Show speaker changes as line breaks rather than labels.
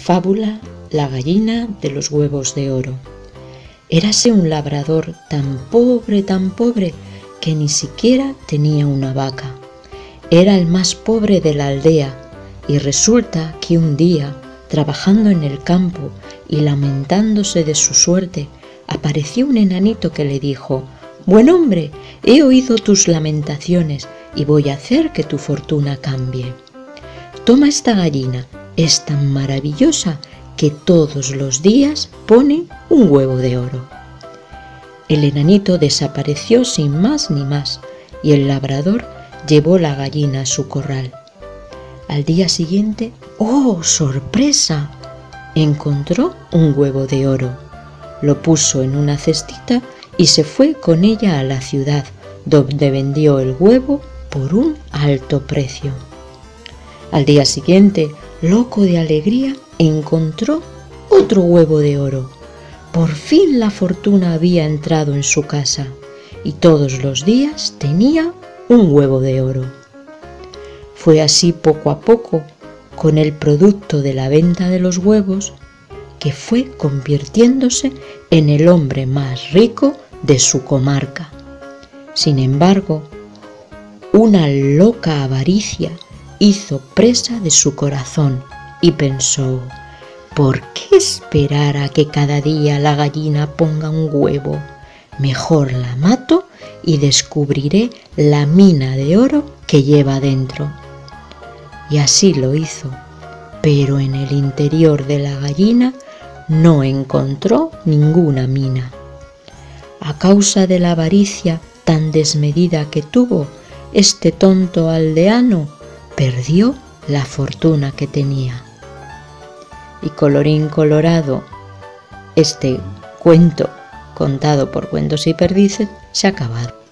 Fábula La gallina de los huevos de oro. Érase un labrador tan pobre, que ni siquiera tenía una vaca. Era el más pobre de la aldea, y resulta que un día, trabajando en el campo y lamentándose de su suerte, apareció un enanito que le dijo: «Buen hombre, he oído tus lamentaciones y voy a hacer que tu fortuna cambie. Toma esta gallina, es tan maravillosa que todos los días pone un huevo de oro». El enanito desapareció sin más ni más, y el labrador llevó la gallina a su corral. Al día siguiente, ¡oh, sorpresa!, encontró un huevo de oro. Lo puso en una cestita y se fue con ella a la ciudad, donde vendió el huevo por un alto precio. Al día siguiente, loco de alegría, encontró otro huevo de oro. Por fin la fortuna había entrado en su casa y todos los días tenía un huevo de oro. Fue así poco a poco, con el producto de la venta de los huevos, que fue convirtiéndose en el hombre más rico de su comarca. Sin embargo, una loca avaricia hizo presa de su corazón y pensó: ¿por qué esperar a que cada día la gallina ponga un huevo? Mejor la mato y descubriré la mina de oro que lleva dentro. Y así lo hizo, pero en el interior de la gallina no encontró ninguna mina. A causa de la avaricia tan desmedida que tuvo, este tonto aldeano perdió la fortuna que tenía. Y colorín colorado, este cuento contado por Cuentos y Perdices se ha acabado.